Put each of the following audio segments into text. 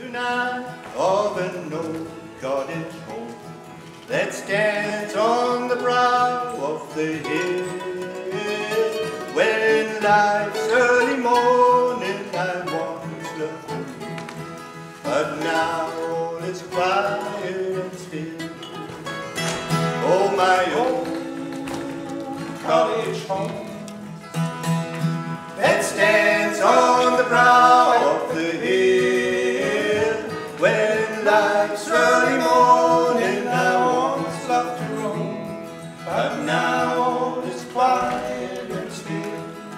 tonight of an old cottage home that stands on the brow of the hill. When life's early morning I once loved you, but now all is quiet and still. Oh, my old cottage home that stands on the brow of the hill. When life's early morning I once loved to roam, but now all is quiet and still.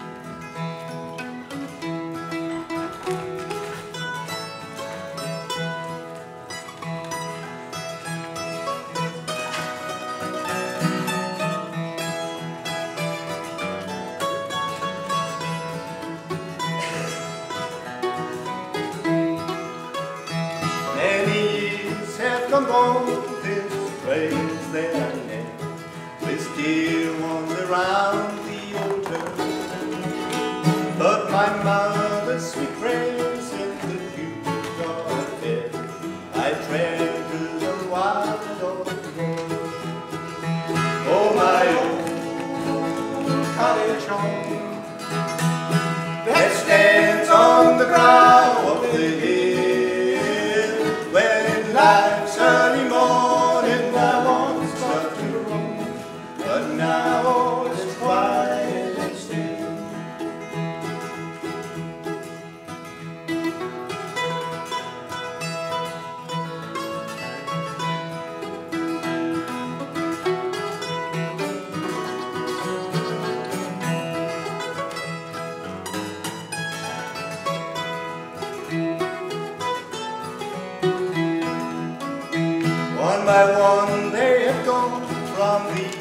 Many years have come on this place that I left. We still wander round the old turf, but my mother's sweet prayers and the views of heaven I tread to the wild of the road. Oh, my old cottage home that stands on the brow of the hill. Life's early morning I once loved to roam, but now all is quiet and still. One by one they have gone from the